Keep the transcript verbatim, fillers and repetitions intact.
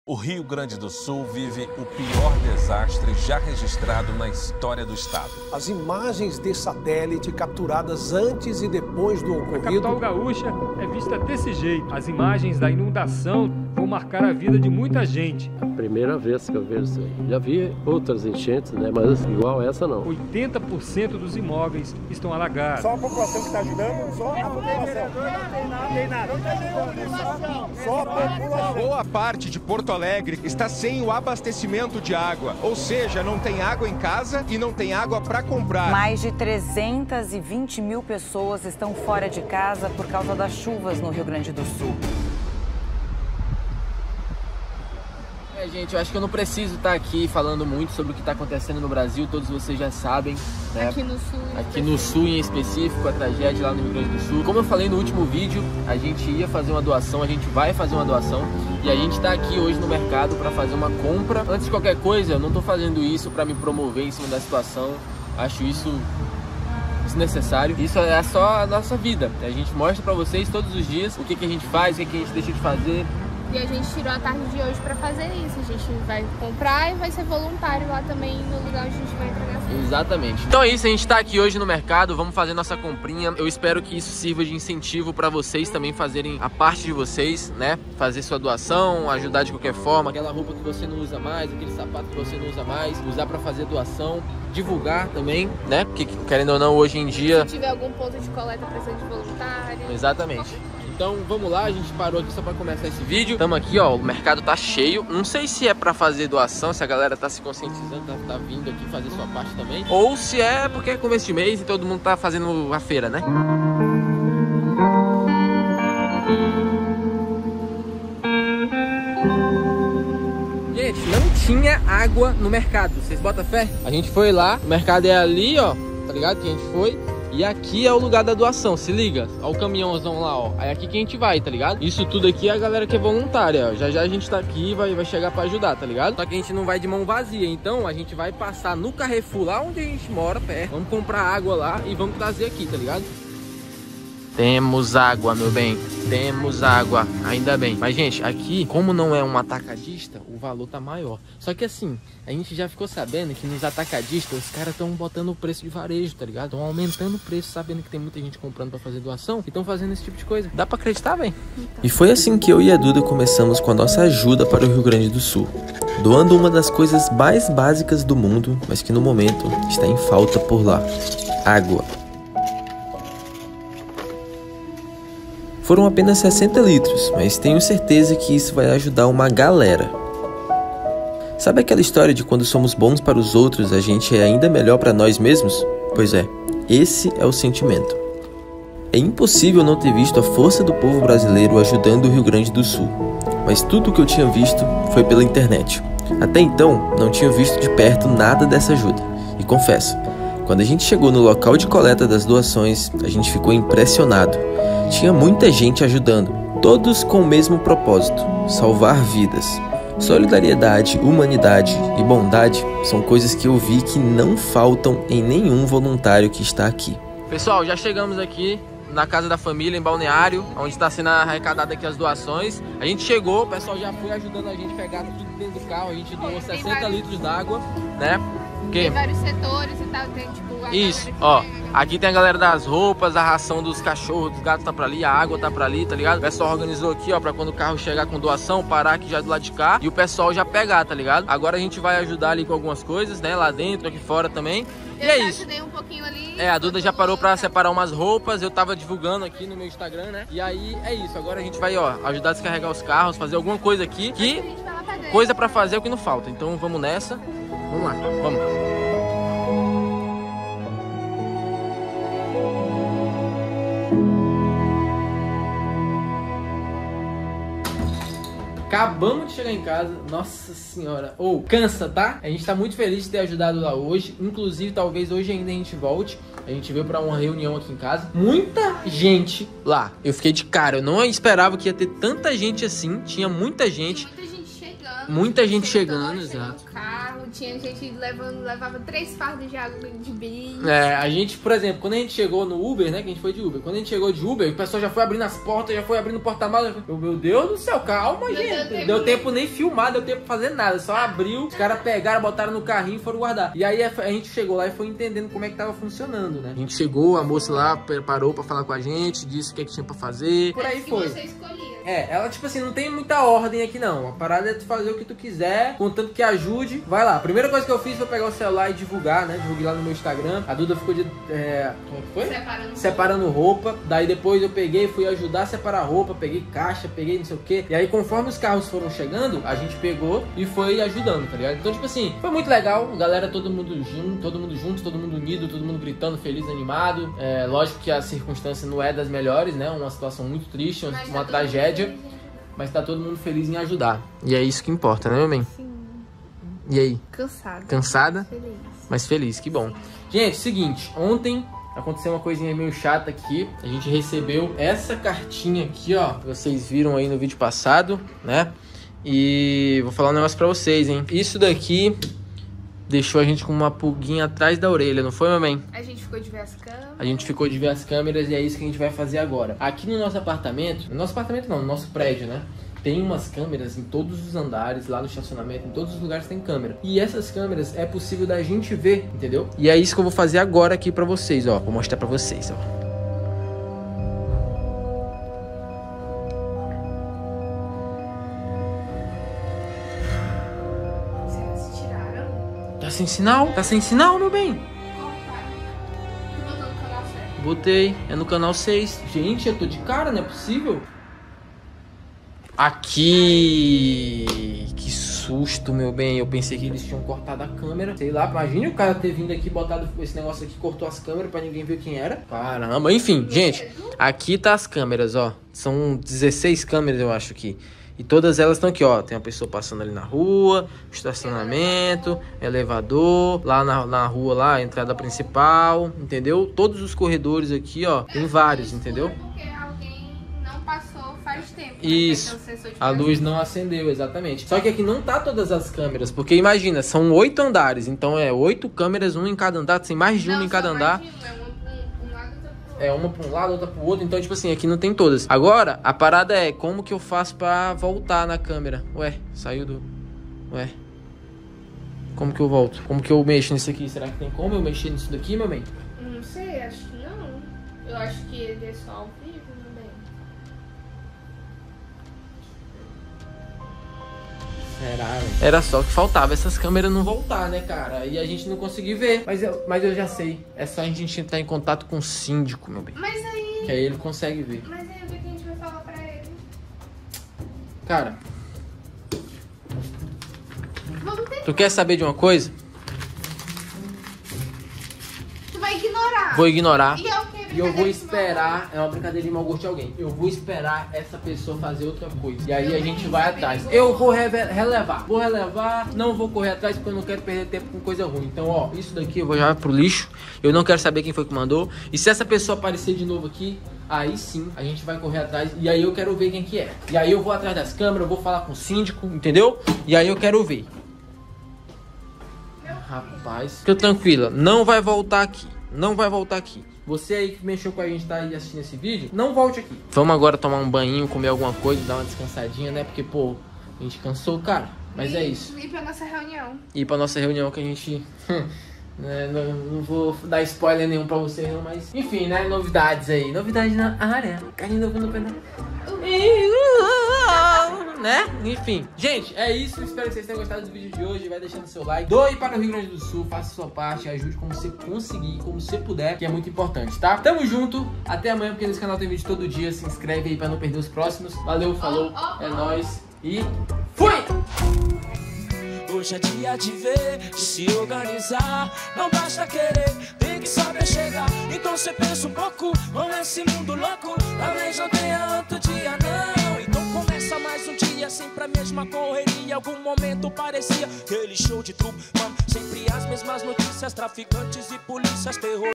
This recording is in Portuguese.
O Rio Grande do Sul vive o pior desastre já registrado na história do estado. As imagens de satélite capturadas antes e depois do ocorrido... A capital gaúcha é vista desse jeito. As imagens da inundação vão marcar a vida de muita gente. É a primeira vez que eu vejo isso aí. Já vi outras enchentes, né? Mas igual essa não. oitenta por cento dos imóveis estão alagados. Só a população que está ajudando? Só a população. Não tem nada. Só a população. Boa parte de Porto Alegre está sem o abastecimento de água, ou seja, não tem água em casa e não tem água para comprar. Mais de trezentas e vinte mil pessoas estão fora de casa por causa das chuvas no Rio Grande do Sul. É, gente, eu acho que eu não preciso estar aqui falando muito sobre o que está acontecendo no Brasil, todos vocês já sabem, né? Aqui no Sul. Aqui no Sul em específico, a tragédia lá no Rio Grande do Sul. Como eu falei no último vídeo, a gente ia fazer uma doação, a gente vai fazer uma doação e a gente está aqui hoje no mercado para fazer uma compra. Antes de qualquer coisa, eu não estou fazendo isso para me promover em cima da situação, acho isso desnecessário. Isso é só a nossa vida, a gente mostra para vocês todos os dias o que, que a gente faz, o que, que a gente deixa de fazer. E a gente tirou a tarde de hoje para fazer isso. A gente vai comprar e vai ser voluntário lá também no lugar onde a gente vai entregar as coisas. Exatamente. Então é isso, a gente tá aqui hoje no mercado, vamos fazer nossa comprinha. Eu espero que isso sirva de incentivo para vocês também fazerem a parte de vocês, né? Fazer sua doação, ajudar de qualquer forma. Aquela roupa que você não usa mais, aquele sapato que você não usa mais, usar para fazer doação, divulgar também, né? Porque querendo ou não, hoje em dia... Se tiver algum ponto de coleta precisando de voluntário. Exatamente. Então vamos lá, a gente parou aqui só para começar esse vídeo. Estamos aqui, ó, o mercado tá cheio. Não sei se é para fazer doação, se a galera tá se conscientizando, tá, tá vindo aqui fazer sua parte também, ou se é porque é começo de mês e todo mundo tá fazendo a feira, né? Gente, não tinha água no mercado, vocês botam fé? A gente foi lá, o mercado é ali, ó, tá ligado? Que a gente foi. E aqui é o lugar da doação, se liga. Ó o caminhãozão lá, ó. Aí aqui que a gente vai, tá ligado? Isso tudo aqui é a galera que é voluntária, ó. Já já a gente tá aqui e vai, vai chegar pra ajudar, tá ligado? Só que a gente não vai de mão vazia. Então a gente vai passar no Carrefour, lá onde a gente mora, perto. Vamos comprar água lá e vamos trazer aqui, tá ligado? Temos água, meu bem. Temos água, ainda bem. Mas, gente, aqui, como não é um atacadista, o valor tá maior. Só que assim, a gente já ficou sabendo que nos atacadistas, os caras estão botando o preço de varejo, tá ligado? Estão aumentando o preço, sabendo que tem muita gente comprando pra fazer doação e estão fazendo esse tipo de coisa. Dá pra acreditar, velho? E foi assim que eu e a Duda começamos com a nossa ajuda para o Rio Grande do Sul. Doando uma das coisas mais básicas do mundo, mas que no momento está em falta por lá. Água. Foram apenas sessenta litros, mas tenho certeza que isso vai ajudar uma galera. Sabe aquela história de quando somos bons para os outros, a gente é ainda melhor para nós mesmos? Pois é, esse é o sentimento. É impossível não ter visto a força do povo brasileiro ajudando o Rio Grande do Sul, mas tudo o que eu tinha visto foi pela internet. Até então, não tinha visto de perto nada dessa ajuda. E confesso, quando a gente chegou no local de coleta das doações, a gente ficou impressionado. Tinha muita gente ajudando, todos com o mesmo propósito, salvar vidas. Solidariedade, humanidade e bondade são coisas que eu vi que não faltam em nenhum voluntário que está aqui. Pessoal, já chegamos aqui na casa da família, em Balneário, onde está sendo arrecadada aqui as doações. A gente chegou, o pessoal já foi ajudando a gente a pegar tudo dentro do carro. A gente doou sessenta litros d'água, né? Tem vários setores e tal, tem tipo... A Isso, que ó, pega, aqui tem a galera das roupas, a ração dos cachorros, dos gatos tá pra ali, a água tá pra ali, tá ligado? O pessoal organizou aqui, ó, pra quando o carro chegar com doação, parar aqui já do lado de cá e o pessoal já pegar, tá ligado? Agora a gente vai ajudar ali com algumas coisas, né, lá dentro, aqui fora também. Eu e é já isso. ajudei um pouquinho ali. É, a Duda já parou pra separar umas roupas, eu tava divulgando aqui no meu Instagram, né? E aí é isso, agora a gente vai, ó, ajudar a descarregar os carros, fazer alguma coisa aqui, que coisa pra fazer é o que não falta. Então vamos nessa, vamos lá, vamos. Acabamos de chegar em casa, nossa senhora, ou oh, cansa, tá? A gente tá muito feliz de ter ajudado lá hoje, inclusive talvez hoje ainda a gente volte. A gente veio pra uma reunião aqui em casa, muita gente lá. Eu fiquei de cara, eu não esperava que ia ter tanta gente assim, tinha muita gente. Muita gente chegando. Muita gente chegando, exato. Carro, Tinha gente levando, levava três fardos de água de vinho. É, a gente, por exemplo, quando a gente chegou no Uber, né, que a gente foi de Uber, quando a gente chegou de Uber, o pessoal já foi abrindo as portas, já foi abrindo o porta-malas. Meu Deus do céu, calma, não gente. Deu tempo, deu tempo nem filmar, deu tempo pra fazer nada, só abriu, os caras pegaram, botaram no carrinho e foram guardar. E aí a gente chegou lá e foi entendendo como é que tava funcionando, né? A gente chegou, a moça lá preparou pra falar com a gente, disse o que é que tinha pra fazer, por aí foi. Você escolhia. É, ela tipo assim, não tem muita ordem aqui não. A parada é tu fazer o que tu quiser, contanto que ajude. Vai lá. A primeira coisa que eu fiz foi pegar o celular e divulgar, né? Divulguei lá no meu Instagram. A Duda ficou de... É, como é que foi? Separando, Separando roupa. Daí depois eu peguei, fui ajudar a separar roupa. Peguei caixa, peguei não sei o que. E aí conforme os carros foram chegando, a gente pegou e foi ajudando, tá ligado? Então tipo assim, foi muito legal. Galera, todo mundo junto, todo mundo junto, todo mundo unido, todo mundo gritando, feliz, animado. É, lógico que a circunstância não é das melhores, né? Uma situação muito triste, uma, uma tragédia. Mas tá todo mundo feliz em ajudar. E é isso que importa, né, meu bem? Sim. E aí? Cansada. Cansada? Feliz. Mas feliz, que bom. Gente, seguinte, ontem aconteceu uma coisinha meio chata aqui. A gente recebeu essa cartinha aqui, ó. Que vocês viram aí no vídeo passado, né? E vou falar um negócio pra vocês, hein? Isso daqui deixou a gente com uma pulguinha atrás da orelha, não foi, meu bem? A gente ficou de ver as câmeras. A gente ficou de ver as câmeras e é isso que a gente vai fazer agora. Aqui no nosso apartamento, no nosso apartamento não, no nosso prédio, né? Tem umas câmeras em todos os andares, lá no estacionamento, em todos os lugares tem câmera. E essas câmeras é possível da gente ver, entendeu? E é isso que eu vou fazer agora aqui pra vocês, ó. Vou mostrar pra vocês, ó. Tá sem sinal? Tá sem sinal, meu bem? Botei, é no canal seis. Gente, eu tô de cara, não é possível? Aqui... Que susto, meu bem. Eu pensei que eles tinham cortado a câmera. Sei lá, imagine o cara ter vindo aqui, botado esse negócio aqui, cortou as câmeras pra ninguém ver quem era. Caramba, enfim, gente. Aqui tá as câmeras, ó. São dezesseis câmeras, eu acho, aqui. E todas elas estão aqui, ó. Tem uma pessoa passando ali na rua, estacionamento, elevador, lá na, na rua, lá, a entrada principal, entendeu? Todos os corredores aqui, ó. Tem vários, entendeu? Porque alguém não passou faz tempo. Isso. A luz não acendeu, exatamente. Só que aqui não tá todas as câmeras, porque imagina, são oito andares. Então é oito câmeras, um em cada andar. Tem mais de uma em cada andar. É uma pra um lado, outra pro outro. Então, tipo assim, aqui não tem todas. Agora, a parada é como que eu faço pra voltar na câmera. Ué, saiu do... Ué. Como que eu volto? Como que eu mexo nisso aqui? Será que tem como eu mexer nisso daqui, meu bem? Não sei, acho que não. Eu acho que ele é só ao vivo, meu bem. Será, velho? Era só que faltava essas câmeras não voltar, né, cara? E a gente não conseguiu ver. Mas eu, mas eu já sei. É só a gente entrar em contato com o síndico, meu bem. Mas aí... Que aí ele consegue ver. Mas aí o que a gente vai falar pra ele? Cara... Vamos ter... Tu quer saber de uma coisa? Tu vai ignorar. Vou ignorar. E é o quê? E eu vou esperar, é uma brincadeira de mau gosto de alguém. Eu vou esperar essa pessoa fazer outra coisa. E aí a gente vai atrás. Eu vou relevar. Vou relevar, não vou correr atrás porque eu não quero perder tempo com coisa ruim. Então, ó, isso daqui eu vou jogar pro lixo. Eu não quero saber quem foi que mandou. E se essa pessoa aparecer de novo aqui, aí sim a gente vai correr atrás. E aí eu quero ver quem que é. E aí eu vou atrás das câmeras, eu vou falar com o síndico, entendeu? E aí eu quero ver. Rapaz, fica tranquila, não vai voltar aqui. Não vai voltar aqui. Você aí que mexeu com a gente, tá aí assistindo esse vídeo, não volte aqui. Vamos agora tomar um banho, comer alguma coisa, dar uma descansadinha, né? Porque, pô, a gente cansou, cara. Mas e, é isso. E pra nossa reunião. E pra nossa reunião que a gente... né, não, não vou dar spoiler nenhum pra vocês, não, mas... Enfim, né? Novidades aí. Novidades na área. Carrinho novo no pedal. Né? Enfim, gente, é isso. Espero que vocês tenham gostado do vídeo de hoje. Vai deixando seu like, doe para o Rio Grande do Sul, faça a sua parte, ajude como você conseguir, como você puder, que é muito importante, tá? Tamo junto, até amanhã, porque nesse canal tem vídeo todo dia. Se inscreve aí para não perder os próximos. Valeu, falou, oh, oh, é oh. nóis e fui! Hoje é dia de ver, de se organizar. Não basta querer, tem que saber chegar. Então cê pensa um pouco, com esse mundo louco. Talvez não tenha outro dia não. Então começa mais um dia, sempre a mesma correria. Em algum momento parecia aquele show de trupe, mano. Sempre as mesmas notícias, traficantes e polícias, terror.